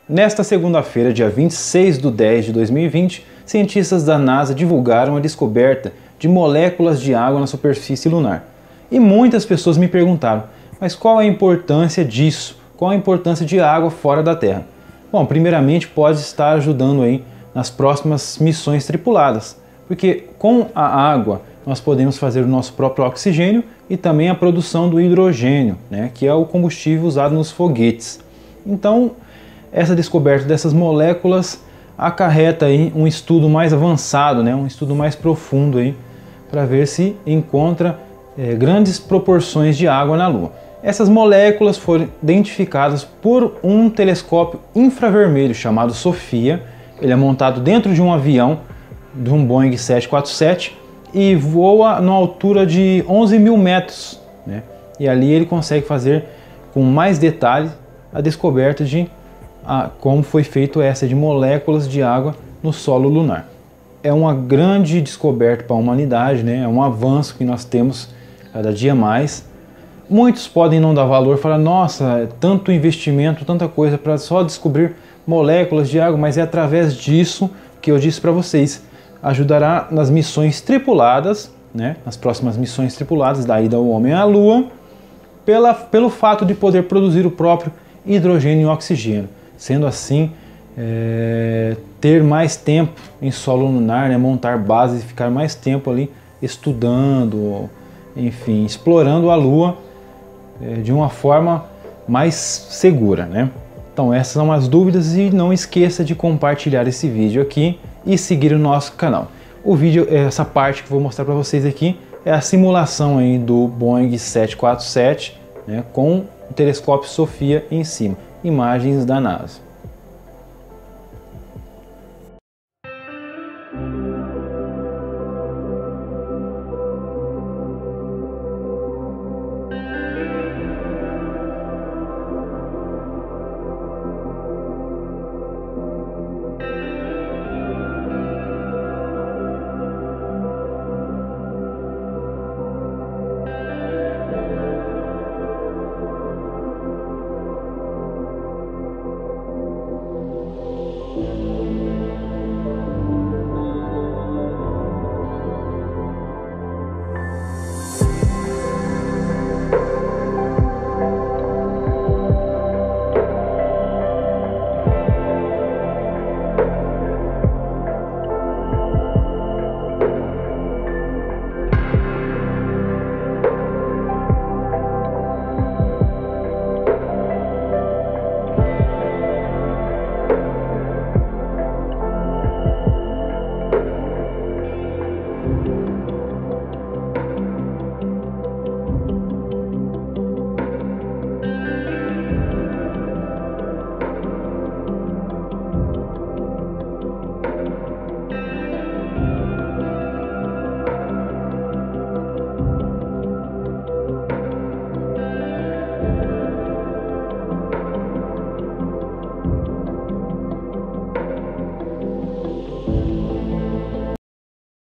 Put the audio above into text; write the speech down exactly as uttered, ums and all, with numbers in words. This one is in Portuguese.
Nesta segunda-feira, dia vinte e seis de dez de dois mil e vinte, cientistas da NASA divulgaram a descoberta de moléculas de água na superfície lunar. E muitas pessoas me perguntaram, mas qual é a importância disso? Qual a importância de água fora da Terra? Bom, primeiramente pode estar ajudando aí nas próximas missões tripuladas, porque com a água nós podemos fazer o nosso próprio oxigênio e também a produção do hidrogênio, né, que é o combustível usado nos foguetes. Então, essa descoberta dessas moléculas acarreta aí um estudo mais avançado, né, um estudo mais profundo aí, para ver se encontra é, grandes proporções de água na Lua. Essas moléculas foram identificadas por um telescópio infravermelho chamado SOFIA. Ele é montado dentro de um avião, de um Boeing sete quatro sete, e voa na altura de onze mil metros, né? E ali ele consegue fazer com mais detalhes a descoberta de a, como foi feito essa de moléculas de água no solo lunar. É uma grande descoberta para a humanidade, né? É um avanço que nós temos cada dia mais. Muitos podem não dar valor, falar, nossa, é tanto investimento, tanta coisa para só descobrir moléculas de água, mas é através disso que eu disse para vocês, ajudará nas missões tripuladas, né, nas próximas missões tripuladas da ida ao homem à Lua, pela, pelo fato de poder produzir o próprio hidrogênio e oxigênio. Sendo assim, é, ter mais tempo em solo lunar, né, montar bases e ficar mais tempo ali estudando, enfim, explorando a Lua é, de uma forma mais segura, né? Então essas são as dúvidas e não esqueça de compartilhar esse vídeo aqui e seguir o nosso canal. O vídeo, essa parte que eu vou mostrar para vocês aqui, é a simulação aí do Boeing sete quatro sete, né, com o telescópio SOFIA em cima, imagens da NASA.